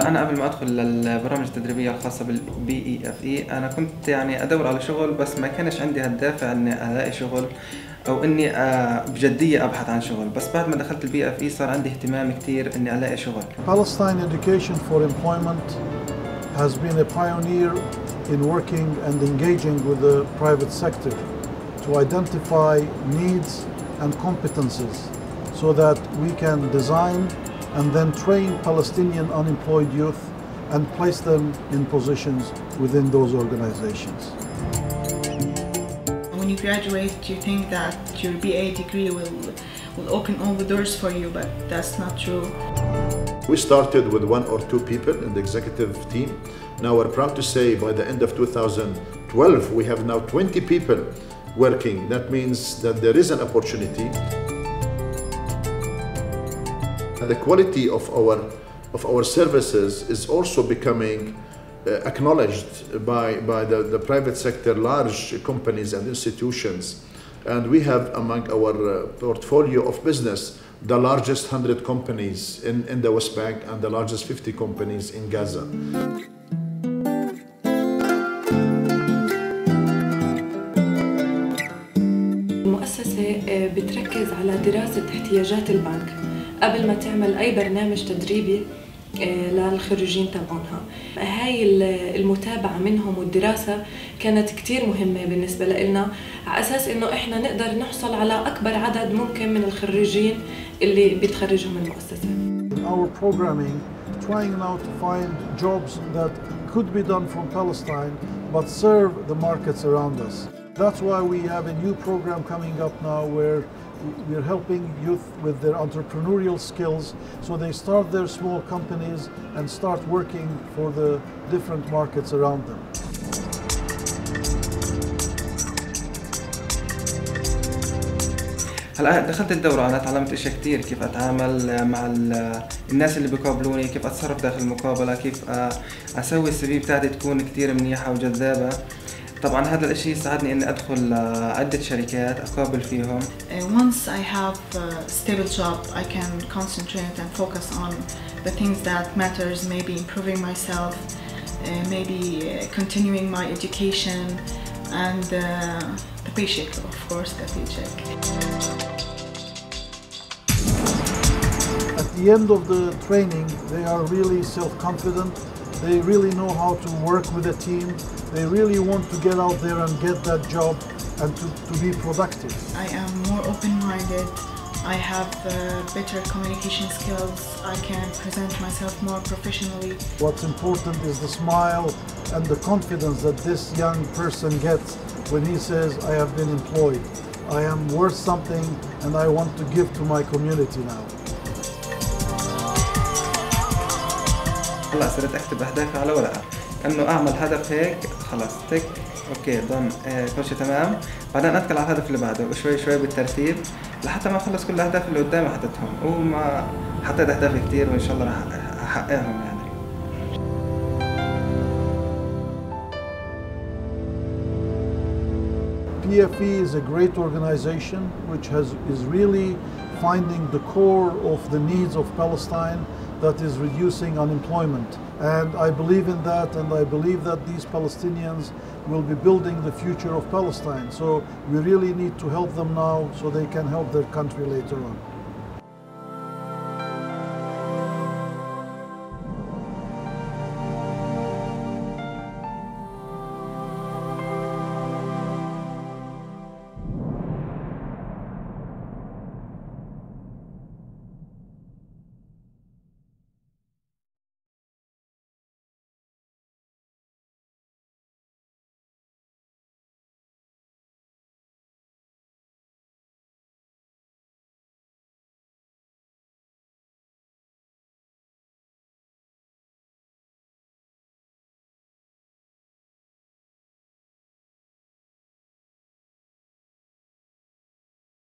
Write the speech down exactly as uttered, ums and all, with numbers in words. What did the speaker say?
هلا انا قبل ما ادخل للبرامج التدريبيه الخاصه بالبي اي اف اي انا كنت يعني ادور على شغل، بس ما كانش عندي هالدافع اني الاقي شغل او اني بجديه ابحث عن شغل. بس بعد ما دخلت البي اف اي صار عندي اهتمام كثير اني الاقي شغل. Palestine Education for Employment has been a pioneer in working and engaging with the private sector to identify needs and competences so that we can design and then train Palestinian unemployed youth and place them in positions within those organizations. When you graduate, you think that your B A degree will, will open all the doors for you, but that's not true. We started with one or two people in the executive team. Now we're proud to say by the end of two thousand twelve, we have now twenty people working. That means that there is an opportunity. The quality of our, of our services is also becoming uh, acknowledged by, by the, the private sector, large companies and institutions. And we have among our uh, portfolio of business the largest one hundred companies in, in the West Bank and the largest fifty companies in Gaza. المؤسسة بتركز على دراسة احتياجات البنك قبل ما تعمل أي برنامج تدريبي للخريجين تبعونها. هاي المتابعة منهم والدراسة كانت كتير مهمة بالنسبة لنا، على أساس إنه إحنا نقدر نحصل على أكبر عدد ممكن من الخريجين اللي بيتخرجوا من المؤسسة. Our programming trying now to find jobs that could be done from Palestine but serve the markets around us. That's why we have a new program coming up now where we're helping youth with their entrepreneurial skills so they start their small companies and start working for the different markets around them. هلا دخلت الدورة أنا تعلمت أشياء كتير، كيف أتعامل مع الناس اللي بيقابلوني، كيف أتصرف داخل المقابلة، كيف أسوي السي في بتاعتي تكون كتير منيحة وجذابة. طبعا هذا الاشي ساعدني اني ادخل عدة شركات اقابل فيهم. Once I have a stable job, I can concentrate and focus on the things that matters, maybe improving myself, maybe continuing my education, and uh, the paycheck, of course, the paycheck. At the end of the training, they are really self-confident. They really know how to work with a team. They really want to get out there and get that job and to, to be productive. I am more open-minded. I have uh, better communication skills. I can present myself more professionally. What's important is the smile and the confidence that this young person gets when he says, I have been employed. I am worth something and I want to give to my community now. هلا صرت اكتب اهدافي على ورقه، انه اعمل هدف هيك خلص تك اوكي ضن اه كل شيء تمام، بعدين ادخل على الهدف اللي بعده وشوي شوي بالترتيب لحتى ما اخلص كل الاهداف اللي قدامي حطيتهم، وما حطيت اهداف كثير وان شاء الله راح احققهم يعني. P F E is a great organization which has is really finding the core of the needs of Palestine, that is reducing unemployment. And I believe in that, and I believe that these Palestinians will be building the future of Palestine. So we really need to help them now so they can help their country later on.